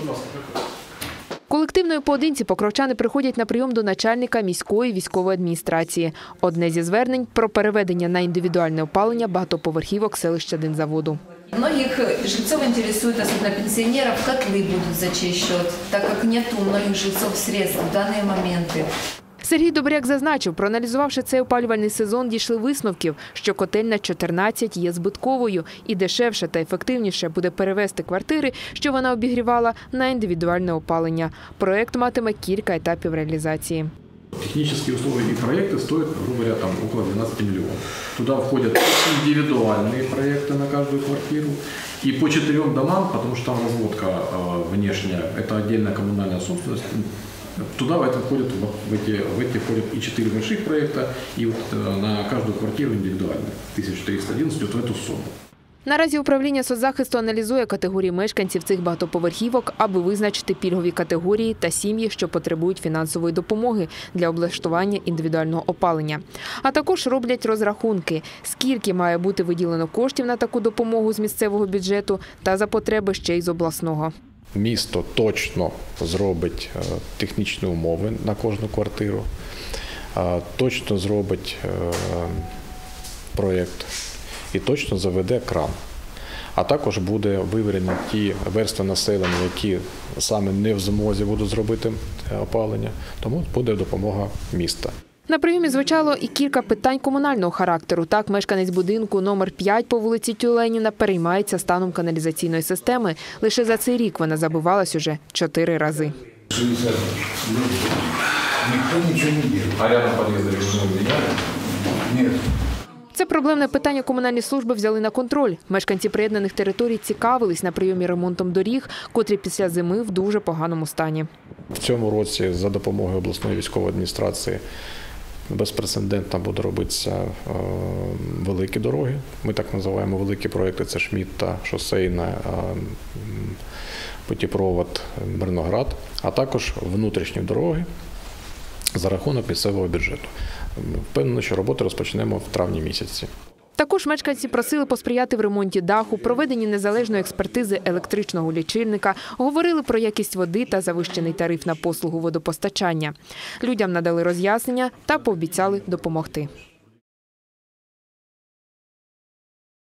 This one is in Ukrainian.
Колективно і поодинці покровчани приходять на прийом до начальника міської військової адміністрації. Одне зі звернень – про переведення на індивідуальне опалення багатоповерхівок селища Динзаводу. Многих жильцов интересует, особенно пенсионеров, котлы будут за чей счет, так как нет у многих жильцов средств в данные моменты. Сергій Добряк зазначив, проаналізувавши цей опалювальний сезон, дійшли висновків, що котельня 14 є збитковою і дешевше та ефективніше буде перевести квартири, що вона обігрівала, на індивідуальне опалення. Проект матиме кілька етапів реалізації. Технические условия и проекты стоят, грубо говоря, там около 12 миллионов. Туда входят индивидуальные проекты на каждую квартиру и по 4 домам, потому что там разводка внешняя, это отдельная коммунальная собственность. Туда в эти входят и 4 больших проекта, и вот на каждую квартиру индивидуально. 1311 вот в эту сумму. Наразі управління соцзахисту аналізує категорії мешканців цих багатоповерхівок, аби визначити пільгові категорії та сім'ї, що потребують фінансової допомоги для облаштування індивідуального опалення. А також роблять розрахунки, скільки має бути виділено коштів на таку допомогу з місцевого бюджету та за потреби ще й з обласного. Місто точно зробить технічні умови на кожну квартиру, точно зробить проєкт і точно заведе кран. А також буде вивірені ті верстви населення, які саме не в змозі будуть зробити опалення, тому буде допомога міста. На прийомі звучало і кілька питань комунального характеру. Так, мешканець будинку номер 5 по вулиці Тюленіна переймається станом каналізаційної системи. Лише за цей рік вона забивалась уже 4 рази. 60 людей. Ніхто нічого не робить. А рядом під'їзди не міняли? Ні. Це проблемне питання комунальні служби взяли на контроль. Мешканці приєднаних територій цікавились на прийомі ремонтом доріг, котрі після зими в дуже поганому стані. В цьому році за допомогою обласної військової адміністрації безпрецедентно буде робитися великі дороги. Ми так називаємо великі проекти – це Шмідт та шосейна, путепровод Мирноград, а також внутрішні дороги за рахунок місцевого бюджету. Впевнено, що роботи розпочнемо в травні місяці. Також мешканці просили посприяти в ремонті даху, проведенні незалежної експертизи електричного лічильника, говорили про якість води та завищений тариф на послугу водопостачання. Людям надали роз'яснення та пообіцяли допомогти.